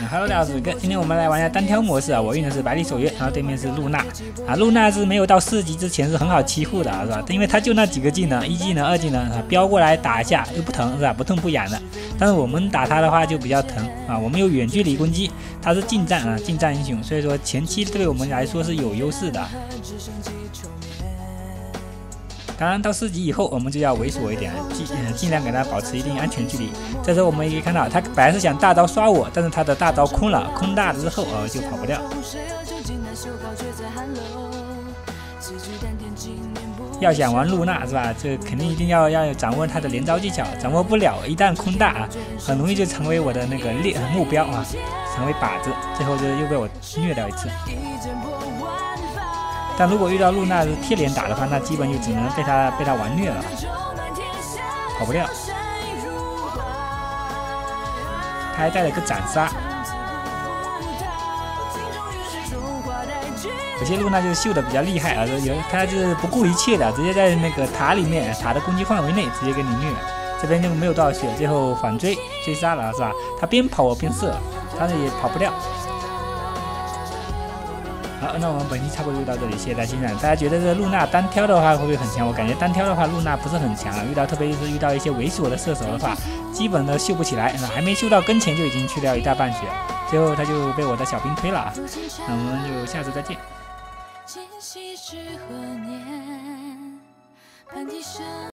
Hello， 大家好，我是哥，今天我们来玩一下单挑模式啊。我用的是百里守约，然后对面是露娜啊。露娜是没有到4级之前是很好欺负的，是吧？因为他就那几个技能，一技能、二技能啊，飙过来打一下又不疼，是吧？不痛不痒的。但是我们打他的话就比较疼啊。我们有远距离攻击，他是近战啊，近战英雄，所以说前期对我们来说是有优势的。当然，到4级以后，我们就要猥琐一点，尽量给他保持一定安全距离。这时候我们也可以看到，他本来是想大招刷我，但是他的大招空了，空大之后就跑不掉。要想玩露娜是吧？这肯定一定要掌握他的连招技巧，掌握不了，一旦空大啊，很容易就成为我的那个目标啊，成为靶子，最后就又被我虐掉一次。但如果遇到露娜是贴脸打的话，那基本就只能被他玩虐了，跑不掉。他还带了个斩杀，有些露娜就是秀的比较厉害啊，他就是不顾一切的，直接在那个塔里面，塔的攻击范围内直接给你虐。这边就没有多少血，最后反追杀了是吧？他边跑我边射，但是也跑不掉。好，那我们本期差不多就到这里，谢谢大家欣赏。大家觉得这露娜单挑的话会不会很强？我感觉单挑的话，露娜不是很强啊。特别是遇到一些猥琐的射手的话，基本都秀不起来，还没秀到跟前就已经去掉一大半血，最后他就被我的小兵推了。那我们就下次再见。